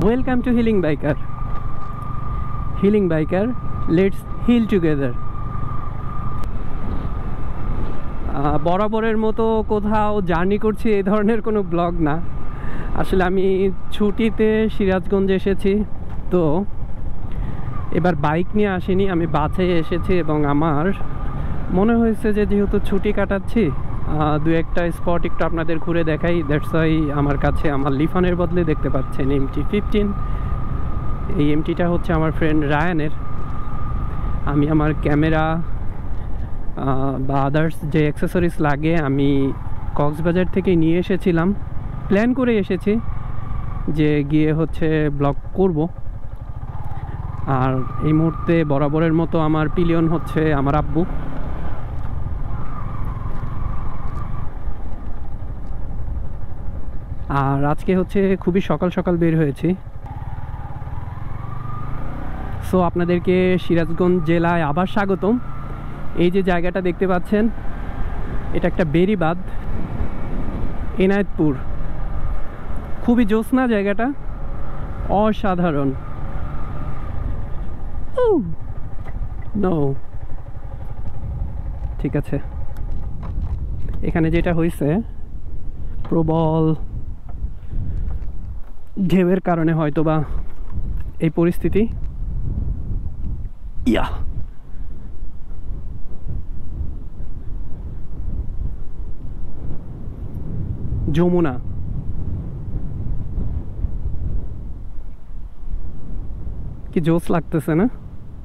Welcome to healing biker. Healing biker, let's heal together. বরাবরের মতো কোথাও জার্নি করছি এই ধরনের কোনো ব্লগ না। আসলে আমি ছুটিতে সিরাজগঞ্জে এসেছি, তো এবার বাইক নিয়ে আসিনি, আমি বাসে এসেছি এবং আমার মনে হয়েছে যে যেহেতু ছুটি কাটাচ্ছি দু একটা স্পট একটু আপনাদের ঘুরে দেখাই। দ্যাটস ওয়াই আমার কাছে আমার লিফানের বদলে দেখতে পাচ্ছেন MT-15। এই MT-টা হচ্ছে আমার ফ্রেন্ড রায়ানের। আমি আমার ক্যামেরা বা আদার্স যে অ্যাক্সেসরিজ লাগে আমি কক্সবাজার থেকে নিয়ে এসেছিলাম, প্ল্যান করে এসেছি যে গিয়ে হচ্ছে ব্লগ করব। আর এই মুহূর্তে বরাবরের মতো আমার পিলিয়ন হচ্ছে আমার আব্বু। আর আজকে হচ্ছে খুবই সকাল সকাল বের হয়েছি। সো আপনাদেরকে সিরাজগঞ্জ জেলায় আবার স্বাগতম। এই যে জায়গাটা দেখতে পাচ্ছেন, এটা একটা বেরি বাঁধ, এনায়েতপুর। খুবই জ্যোৎস্না জায়গাটা, অসাধারণ। নো, ঠিক আছে। এখানে যেটা হয়েছে, প্রবল ঢেউয়ের কারণে হয়তোবা এই পরিস্থিতি। ইয়া, যমুনা। কি জোস লাগতেছে না?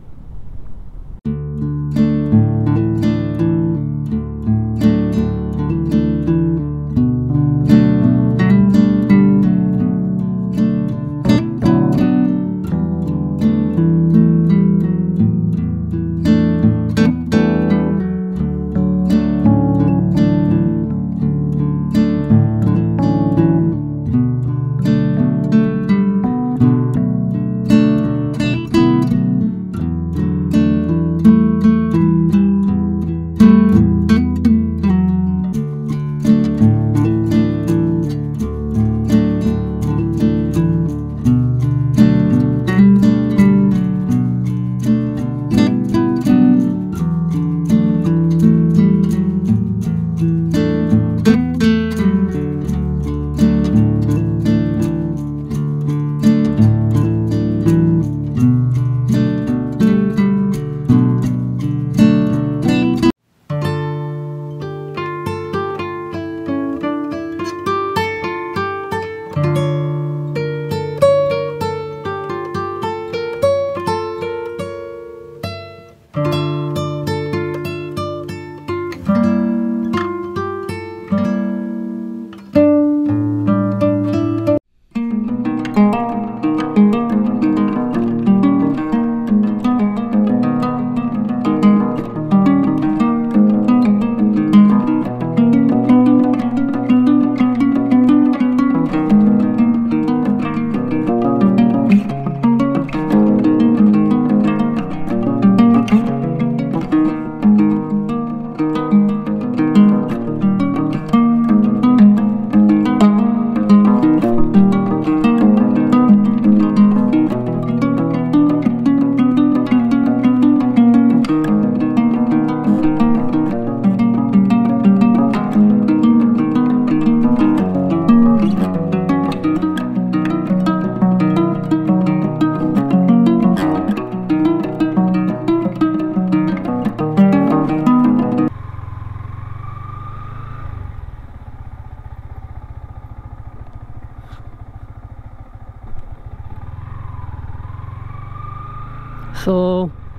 সো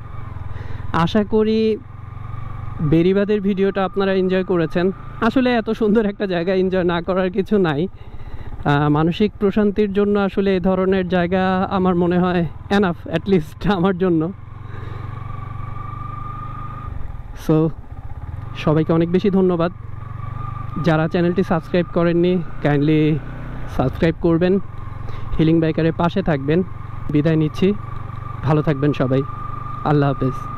আশা করি বেরিবাদের ভিডিওটা আপনারা এনজয় করেছেন। আসলে এত সুন্দর একটা জায়গা এনজয় না করার কিছু নাই। মানসিক প্রশান্তির জন্য আসলে এই ধরনের জায়গা আমার মনে হয় এনাফ, অ্যাটলিস্ট আমার জন্য। সো সবাইকে অনেক বেশি ধন্যবাদ। যারা চ্যানেলটি সাবস্ক্রাইব করেননি কাইন্ডলি সাবস্ক্রাইব করবেন, হিলিং বাইকারের পাশে থাকবেন। বিদায় নিচ্ছি, ভালো থাকবেন সবাই। আল্লাহ হাফেজ।